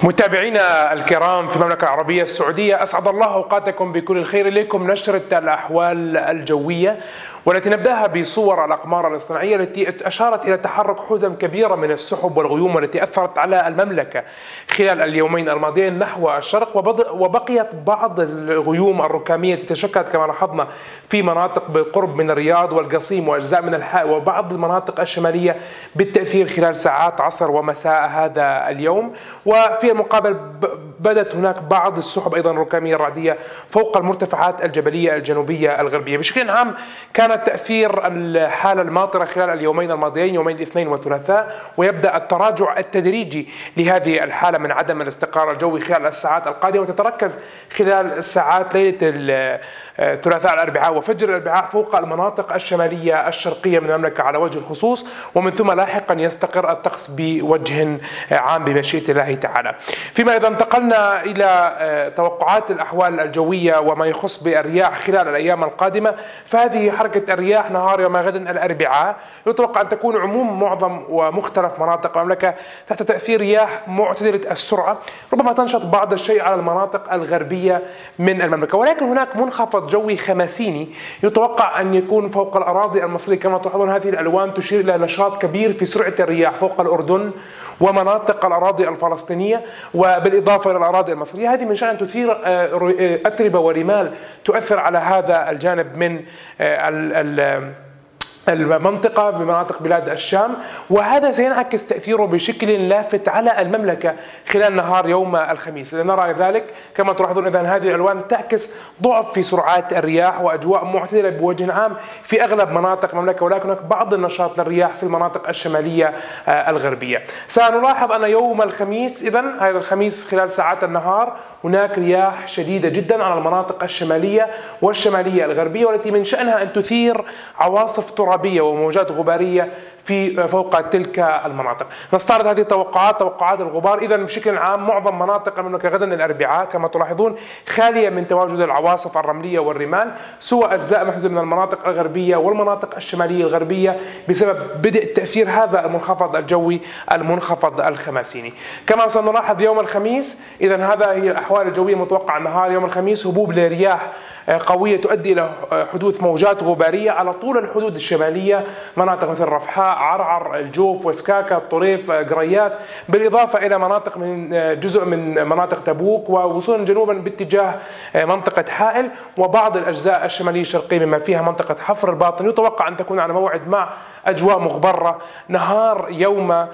متابعينا الكرام في المملكة العربية السعودية، أسعد الله أوقاتكم بكل الخير. إليكم نشرة الأحوال الجوية، والتي نبدأها بصور الأقمار الاصطناعية التي أشارت إلى تحرك حزم كبيرة من السحب والغيوم والتي أثرت على المملكة خلال اليومين الماضيين نحو الشرق، وبقيت بعض الغيوم الركامية تتشكلت كما لاحظنا في مناطق بالقرب من الرياض والقصيم وأجزاء من الحائل وبعض المناطق الشمالية بالتأثير خلال ساعات عصر ومساء هذا اليوم. وفي المقابل بدت هناك بعض السحب أيضا الركامية الرعدية فوق المرتفعات الجبلية الجنوبية الغربية. بشكل عام كان تأثير الحالة الماطرة خلال اليومين الماضيين، يومين الاثنين والثلاثاء، ويبدأ التراجع التدريجي لهذه الحالة من عدم الاستقرار الجوي خلال الساعات القادمة، وتتركز خلال الساعات ليلة الثلاثاء الأربعاء وفجر الأربعاء فوق المناطق الشمالية الشرقية من المملكة على وجه الخصوص، ومن ثم لاحقا يستقر الطقس بوجه عام بمشيئة الله تعالى. فيما إذا انتقلنا إلى توقعات الأحوال الجوية وما يخص بالرياح خلال الأيام القادمة، فهذه حركة الرياح نهار يوم غد الأربعاء يتوقع أن تكون عموم معظم ومختلف مناطق المملكة تحت تأثير رياح معتدلة السرعة، ربما تنشط بعض الشيء على المناطق الغربية من المملكة، ولكن هناك منخفض جوي خماسيني يتوقع أن يكون فوق الأراضي المصرية. كما تلاحظون هذه الألوان تشير إلى نشاط كبير في سرعة الرياح فوق الأردن ومناطق الأراضي الفلسطينية وبالإضافة إلى الأراضي المصرية. هذه من شأن أن تثير أتربة ورمال تؤثر على هذا الجانب من المنطقة بمناطق بلاد الشام، وهذا سينعكس تأثيره بشكل لافت على المملكة خلال نهار يوم الخميس. نرى ذلك كما تلاحظون إذن هذه الألوان تعكس ضعف في سرعات الرياح وأجواء معتدلة بوجه عام في أغلب مناطق المملكة، ولكن هناك بعض النشاط للرياح في المناطق الشمالية الغربية. سنلاحظ أن يوم الخميس هذا الخميس خلال ساعات النهار هناك رياح شديدة جدا على المناطق الشمالية والشمالية الغربية، والتي من شأنها أن تثير عواصف ترابية وموجات غبارية فوق تلك المناطق. نستعرض هذه التوقعات، توقعات الغبار. إذا بشكل عام معظم مناطق المملكة غدا الأربعاء كما تلاحظون خالية من تواجد العواصف الرملية والرمال، سوى أجزاء محدودة من المناطق الغربية والمناطق الشمالية الغربية بسبب بدء تأثير هذا المنخفض الجوي المنخفض الخماسيني. كما سنلاحظ يوم الخميس، إذا هذا هي الأحوال الجوية متوقع نهار يوم الخميس، هبوب لرياح قوية تؤدي إلى حدوث موجات غبارية على طول الحدود الشمالية، مناطق مثل رفحاء، عرعر، الجوف، وسكاكة، الطريف، قريات، بالإضافة إلى مناطق من جزء من مناطق تبوك ووصولا جنوبا باتجاه منطقة حائل وبعض الأجزاء الشمالية الشرقية مما فيها منطقة حفر الباطن. يتوقع أن تكون على موعد مع أجواء مغبرة نهار يوم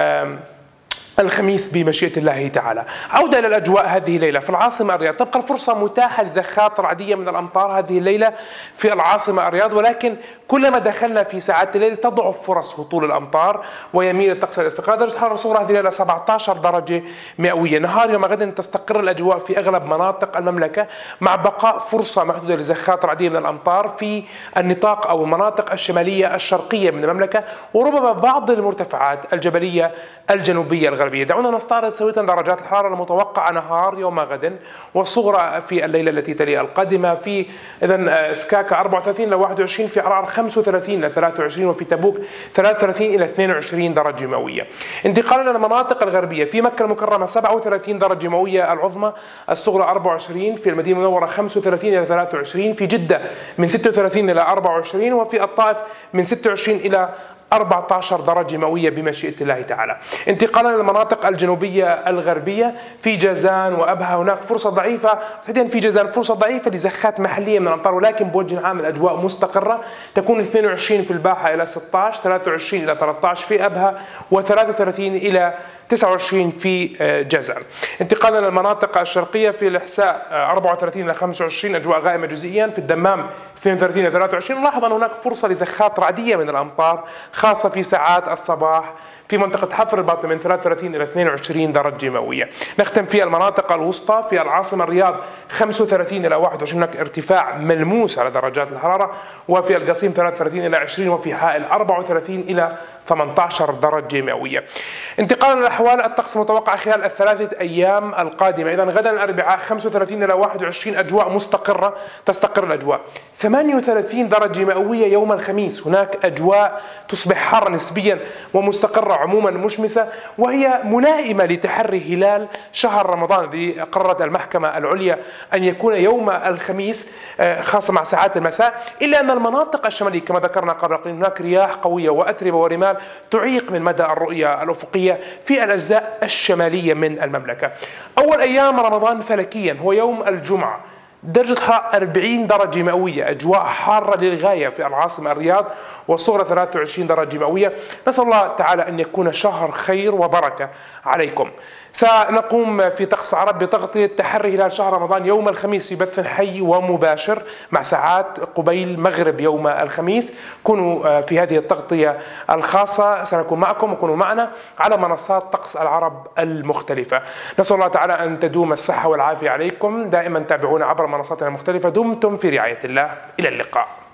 الخميس بمشيئة الله تعالى. عودة إلى الأجواء هذه الليلة في العاصمة الرياض، تبقى الفرصة متاحة لزخات رعدية من الأمطار هذه الليلة في العاصمة الرياض، ولكن كلما دخلنا في ساعات الليل تضعف فرص هطول الأمطار ويميل الطقس الاستقرار. درجة الحرارة الصغرى هذه الليلة 17 درجة مئوية. نهار يوم غد تستقر الأجواء في أغلب مناطق المملكة مع بقاء فرصة محدودة لزخات رعدية من الأمطار في النطاق أو المناطق الشمالية الشرقية من المملكة وربما بعض المرتفعات الجبلية الجنوبية الغربية. دعونا نستعرض سوية درجات الحرارة المتوقعة نهار يوم غد والصغرى في الليلة التي تلي القادمة. في إذن سكاكا 34 إلى 21، في عرعر 35 إلى 23، وفي تبوك 33 إلى 22 درجة مئوية. انتقالا إلى المناطق الغربية، في مكة المكرمة 37 درجة مئوية العظمى، الصغرى 24، في المدينة المنورة 35 إلى 23، في جدة من 36 إلى 24، وفي الطائف من 26 إلى 14 درجة مئوية بمشيئة الله تعالى. انتقالا إلى المناطق الجنوبية الغربية، في جازان وأبها هناك فرصة ضعيفة، تحديدا في جازان فرصة ضعيفة لزخات محلية من الأمطار، ولكن بوجه عام الأجواء مستقرة، تكون 22 في الباحة إلى 16، 23 إلى 13 في أبها، و33 إلى 29 في جازان. انتقالا إلى المناطق الشرقية، في الإحساء 34 إلى 25 أجواء غائمة جزئيا، في الدمام 32 إلى 23. نلاحظ أن هناك فرصة لزخات رعدية من الأمطار خاصة في ساعات الصباح في منطقة حفر الباطن من 33 إلى 22 درجة مئوية. نختم في المناطق الوسطى، في العاصمة الرياض 35 إلى 21 هناك ارتفاع ملموس على درجات الحرارة، وفي القصيم 33 إلى 20، وفي حائل 34 إلى 18 درجة مئوية. انتقالا للأحوال الطقس متوقع خلال الثلاثة أيام القادمة. إذا غدا الأربعاء 35 إلى 21 أجواء مستقرة، تستقر الأجواء. 38 درجة مئوية يوم الخميس، هناك أجواء تصبح حارة نسبيا ومستقرة عموما مشمسة، وهي ملائمة لتحري هلال شهر رمضان الذي قررت المحكمة العليا أن يكون يوم الخميس خاصة مع ساعات المساء. إلا أن المناطق الشمالية كما ذكرنا قبل قليل هناك رياح قوية وأتربة ورمال تعيق من مدى الرؤية الأفقية في الأجزاء الشمالية من المملكة. أول أيام رمضان فلكيا هو يوم الجمعة، درجة حرارة 40 درجة مئوية، أجواء حارة للغاية في العاصمة الرياض، والصغرى 23 درجة مئوية. نسأل الله تعالى أن يكون شهر خير وبركة عليكم. سنقوم في طقس عرب بتغطية تحري هلال شهر رمضان يوم الخميس في بث حي ومباشر مع ساعات قبيل مغرب يوم الخميس. كونوا في هذه التغطية الخاصة، سنكون معكم وكونوا معنا على منصات طقس العرب المختلفة. نسأل الله تعالى أن تدوم الصحة والعافية عليكم. دائما تابعونا عبر منصاتنا المختلفة. دمتم في رعاية الله، إلى اللقاء.